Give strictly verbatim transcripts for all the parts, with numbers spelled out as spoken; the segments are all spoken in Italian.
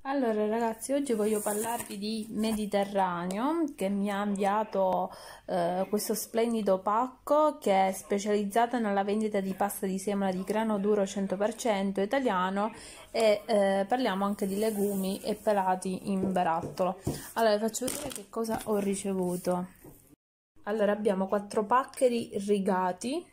Allora ragazzi, oggi voglio parlarvi di Mediterraneo, che mi ha inviato eh, questo splendido pacco che è specializzata nella vendita di pasta di semola di grano duro cento per cento italiano e eh, parliamo anche di legumi e pelati in barattolo. Allora vi faccio vedere che cosa ho ricevuto. Allora abbiamo quattro paccheri rigati,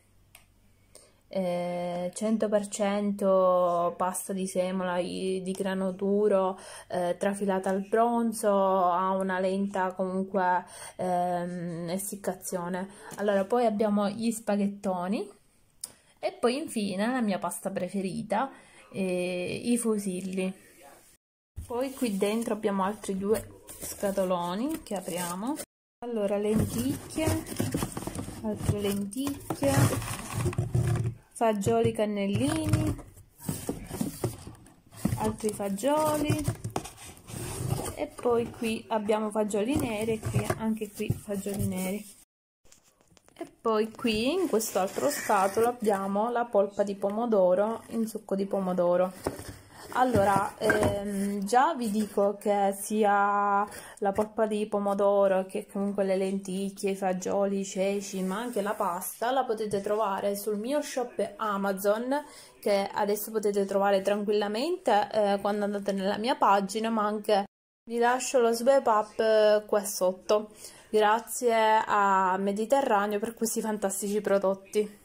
Eh, cento per cento pasta di semola di grano duro, eh, trafilata al bronzo, ha una lenta comunque ehm, essiccazione. Allora poi abbiamo gli spaghettoni e poi infine la mia pasta preferita, eh, i fusilli. Poi qui dentro abbiamo altri due scatoloni che apriamo. Allora lenticchie, altre lenticchie, fagioli cannellini, altri fagioli e poi qui abbiamo fagioli neri e qui anche qui fagioli neri. E poi qui in quest'altro scatolo abbiamo la polpa di pomodoro in succo di pomodoro. Allora, ehm, già vi dico che sia la polpa di pomodoro che comunque le lenticchie, i fagioli, i ceci, ma anche la pasta la potete trovare sul mio shop Amazon, che adesso potete trovare tranquillamente eh, quando andate nella mia pagina, ma anche vi lascio lo swipe up eh, qua sotto. Grazie a Mediterraneo per questi fantastici prodotti.